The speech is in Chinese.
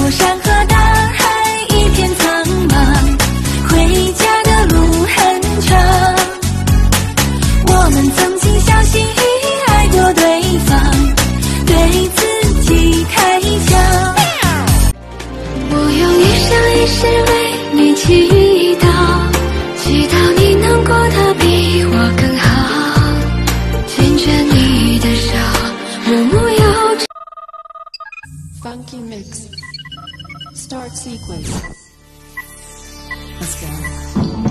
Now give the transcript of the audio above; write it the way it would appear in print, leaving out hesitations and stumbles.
有山和大海一片苍茫，回家的路很长。我们曾经小心翼翼爱过对方，对自己开枪。我用一生一世为你祈祷，祈祷你能过得比我更好，牵着你的手，默默摇着。 Funky mix. Start sequence. Let's go.